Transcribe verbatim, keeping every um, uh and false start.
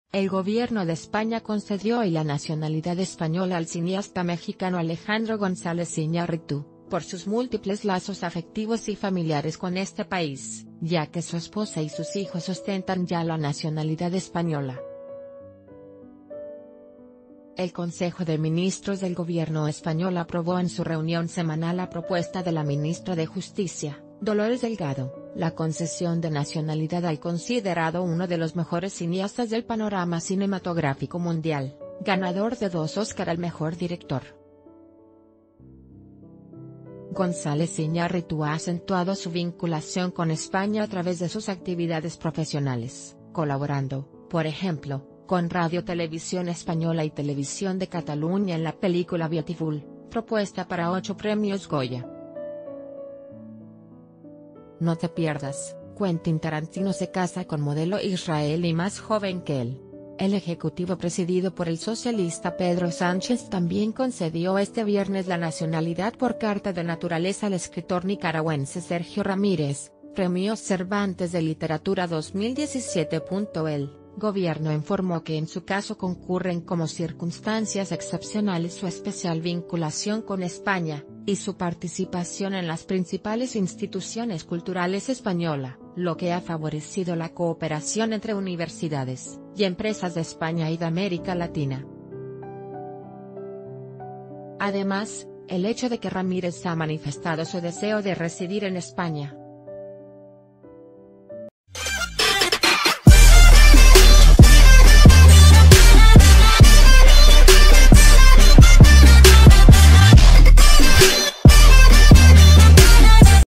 El gobierno de España concedió hoy la nacionalidad española al cineasta mexicano Alejandro González Iñárritu, por sus múltiples lazos afectivos y familiares con este país, ya que su esposa y sus hijos ostentan ya la nacionalidad española. El Consejo de Ministros del Gobierno español aprobó en su reunión semanal la propuesta de la ministra de Justicia, Dolores Delgado, la concesión de nacionalidad al considerado uno de los mejores cineastas del panorama cinematográfico mundial, ganador de dos Óscar al mejor director. González Iñárritu ha acentuado su vinculación con España a través de sus actividades profesionales, colaborando, por ejemplo, con Radio Televisión Española y Televisión de Cataluña en la película Beautiful, propuesta para ocho premios Goya. No te pierdas, Quentin Tarantino se casa con modelo israelí más joven que él. El ejecutivo presidido por el socialista Pedro Sánchez también concedió este viernes la nacionalidad por carta de naturaleza al escritor nicaragüense Sergio Ramírez, Premio Cervantes de Literatura dos mil diecisiete. El gobierno informó que en su caso concurren como circunstancias excepcionales su especial vinculación con España, y su participación en las principales instituciones culturales españolas, lo que ha favorecido la cooperación entre universidades y empresas de España y de América Latina. Además, el hecho de que Ramírez ha manifestado su deseo de residir en España,